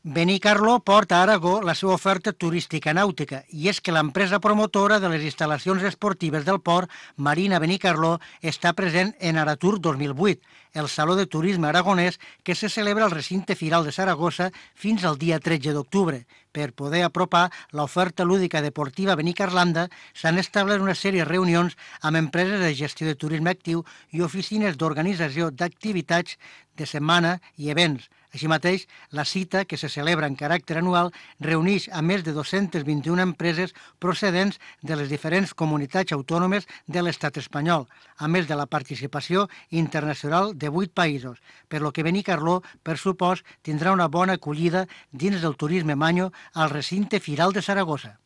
Benicarló porta a Aragó la seva oferta turística nàutica i és que l'empresa promotora de les instal·lacions esportives del port, Marina Benicarló, està present en Aratur 2008, el Saló de Turisme Aragonès que se celebra al recinte firal de Saragossa fins al dia 13 d'octubre. Per poder apropar l'oferta lúdica deportiva benicarlanda, s'han establert una sèrie de reunions amb empreses de gestió de turisme actiu i oficines d'organització d'activitats de setmana i events. Així mateix, la cita, que se celebra en caràcter anual, reuneix a més de 221 empreses procedents de les diferents comunitats autònomes de l'estat espanyol, a més de la participació internacional de 8 països, per lo que Benicarló, per supost, tindrà una bona acollida dins del turisme manyo al recinte firal de Saragossa.